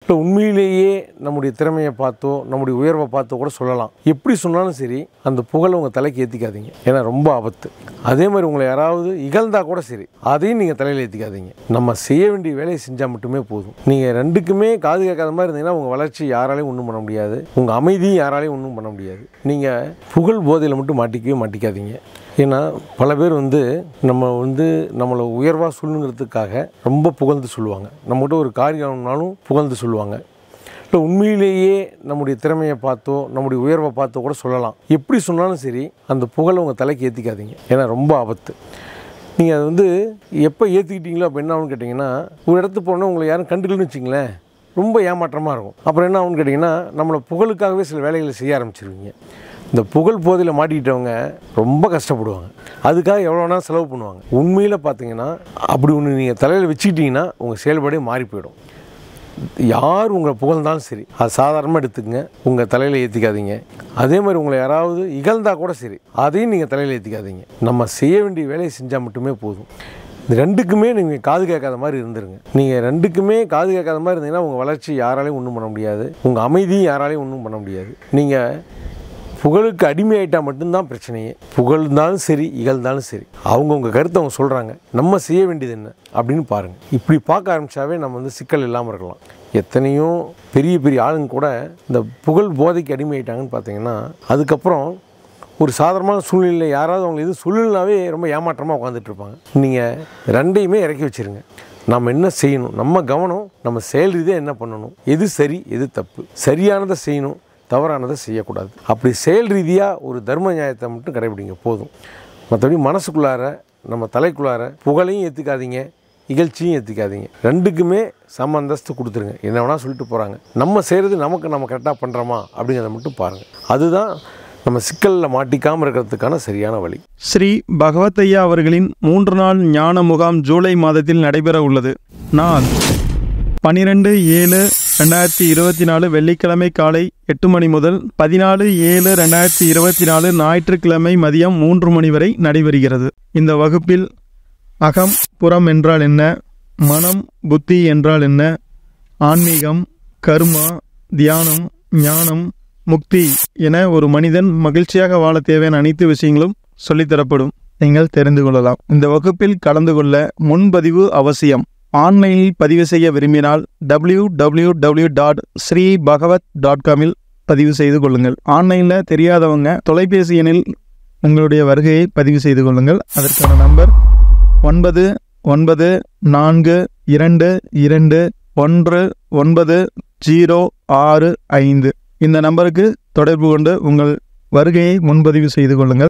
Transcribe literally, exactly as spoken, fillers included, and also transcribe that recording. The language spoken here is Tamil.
இல்லை உண்மையிலேயே நம்முடைய திறமையை பார்த்தோ நம்முடைய உயர்வை பார்த்தோ கூட சொல்லலாம். எப்படி சொன்னாலும் சரி அந்த புகழை உங்கள் தலைக்கு ஏற்றிக்காதீங்க, ஏன்னா ரொம்ப ஆபத்து. அதே மாதிரி உங்களை யாராவது இகழ்ந்தா கூட சரி அதையும் நீங்கள் தலையில் ஏற்றிக்காதீங்க. நம்ம செய்ய வேண்டிய வேலையை செஞ்சால் மட்டுமே போதும். நீங்கள் ரெண்டுக்குமே காது கேட்காத மாதிரி இருந்தீங்கன்னா உங்கள் வளர்ச்சி யாராலையும் ஒன்றும் பண்ண முடியாது, உங்கள் அமைதியும் யாராலையும் ஒன்றும் பண்ண முடியாது. நீங்கள் புகழ் போதையில் மட்டும் மாட்டிக்கவே மாட்டிக்காதீங்க. ஏன்னா பல பேர் வந்து நம்ம வந்து நம்மளை உயர்வாக சொல்லுங்கிறதுக்காக ரொம்ப புகழ்ந்து சொல்லுவாங்க. நம்மகிட்ட ஒரு காரியம்னாலும் புகழ்ந்து சொல்லுவாங்க. இல்லை உண்மையிலேயே நம்முடைய திறமையை பார்த்தோ நம்முடைய உயர்வை பார்த்தோ கூட சொல்லலாம். எப்படி சொன்னாலும் சரி அந்த புகழை உங்கள் தலைக்கு ஏற்றிக்காதீங்க, ஏன்னா ரொம்ப ஆபத்து. நீங்கள் அதை வந்து எப்போ ஏற்றிக்கிட்டீங்களோ அப்போ என்ன ஆகுன்னு கேட்டிங்கன்னா, ஒரு இடத்துக்கு போனால் உங்களை யாரும் கண்டுக்கலன்னு வச்சிங்களேன், ரொம்ப ஏமாற்றமாக இருக்கும். அப்புறம் என்ன ஆகுன்னு கேட்டிங்கன்னா நம்மளை புகழுக்காகவே சில வேலைகளை செய்ய ஆரம்பிச்சிருவீங்க. இந்த புகழ் போதையில் மாட்டிக்கிட்டவங்க ரொம்ப கஷ்டப்படுவாங்க, அதுக்காக எவ்வளோ வேணால் செலவு பண்ணுவாங்க. உண்மையில் பார்த்தீங்கன்னா அப்படி ஒன்று நீங்கள் தலையில் வச்சுக்கிட்டிங்கன்னா உங்கள் செயல்பாடே மாறி போயிடும். யார் உங்களை புகழ்ந்தாலும் சரி அது சாதாரணமாக எடுத்துக்கங்க, உங்கள் தலையில் ஏற்றிக்காதீங்க. அதே மாதிரி உங்களை யாராவது இகழ்ந்தா கூட சரி அதையும் நீங்கள் தலையில் ஏற்றிக்காதீங்க. நம்ம செய்ய வேண்டிய வேலையை செஞ்சால் மட்டுமே போதும். இந்த ரெண்டுக்குமே நீங்கள் காது கேட்காத மாதிரி இருந்துருங்க. நீங்கள் ரெண்டுக்குமே காது கேட்காத மாதிரி இருந்தீங்கன்னா உங்கள் வளர்ச்சி யாராலையும் ஒன்றும் பண்ண முடியாது, உங்கள் அமைதியும் யாராலையும் ஒன்றும் பண்ண முடியாது. நீங்கள் புகழுக்கு அடிமையாயிட்டால் மட்டும்தான் பிரச்சனையே. புகழ்ந்தாலும் சரி இகழ்ந்தாலும் சரி அவங்கவுங்க கருத்தை அவங்க சொல்கிறாங்க, நம்ம செய்ய வேண்டியது என்ன அப்படின்னு பாருங்கள். இப்படி பார்க்க ஆரம்பித்தாவே நம்ம வந்து சிக்கல் இல்லாமல் இருக்கலாம். எத்தனையோ பெரிய பெரிய ஆளுங்க கூட இந்த புகழ் போதைக்கு அடிமையாயிட்டாங்கன்னு பார்த்தீங்கன்னா அதுக்கப்புறம் ஒரு சாதாரணமான சூழ்நிலையில் யாராவது அவங்க எதுவும் சொல்லலைனாவே ரொம்ப ஏமாற்றமாக உட்காந்துட்டு இருப்பாங்க. நீங்கள் ரெண்டையுமே இறக்கி வச்சுருங்க. நம்ம என்ன செய்யணும், நம்ம கவனம் நம்ம செயல் ரீதியாக என்ன பண்ணணும், எது சரி எது தப்பு, சரியானதை செய்யணும் தவறானதை செய்யக்கூடாது. அப்படி செயல் ரீதியாக ஒரு தர்ம நியாயத்தை மட்டும் கடைபிடிங்க போதும். மற்றபடி மனசுக்குள்ளார நம்ம தலைக்குள்ளார புகழையும் ஏற்றுக்காதீங்க இகழ்ச்சியும் ஏற்றுக்காதீங்க. ரெண்டுக்குமே சம அந்தஸ்து கொடுத்துருங்க. என்ன வேணால் சொல்லிட்டு போகிறாங்க, நம்ம செய்கிறது நமக்கு நம்ம கரெக்டாக பண்ணுறோமா அப்படிங்கிறத மட்டும் பாருங்கள். அதுதான் நம்ம சிக்கலில் மாட்டிக்காமல் இருக்கிறதுக்கான சரியான வழி. ஸ்ரீ பகவத் ஐயா அவர்களின் மூன்று நாள் ஞான முகாம் ஜூலை மாதத்தில் நடைபெற உள்ளது. நாள் பனிரெண்டு ஏழு ரெண்டாயிரத்தி இருபத்தி நாலு வெள்ளிக்கிழமை காலை எட்டு மணி முதல் பதினாலு ஏழு ரெண்டாயிரத்தி இருபத்தி நாலு ஞாயிற்றுக்கிழமை மதியம் மூன்று மணி வரை நடைபெறுகிறது. இந்த வகுப்பில் அகம் புறம் என்றால் என்ன, மனம் புத்தி என்றால் என்ன, ஆன்மீகம், கர்மா, தியானம், ஞானம், முக்தி என ஒரு மனிதன் மகிழ்ச்சியாக வாழ தேவையான அனைத்து விஷயங்களும் சொல்லித்தரப்படும். நீங்கள் தெரிந்து கொள்ளலாம். இந்த வகுப்பில் கலந்து கொள்ள முன்பதிவு அவசியம். ஆன்லைனில் பதிவு செய்ய விரும்பினால் W W W dot Shri Bhagavad dot காமில் பதிவு செய்து கொள்ளுங்கள். ஆன்லைனில் தெரியாதவங்க தொலைபேசி எண்ணில் உங்களுடைய வருகையை பதிவு செய்து கொள்ளுங்கள். அதற்கான நம்பர் ஒன்பது ஒன்பது நான்கு இரண்டு இரண்டு ஒன்று ஒன்பது ஜீரோ ஆறு ஐந்து. இந்த நம்பருக்கு தொடர்பு கொண்டு உங்கள் வருகையை முன்பதிவு செய்து கொள்ளுங்கள்.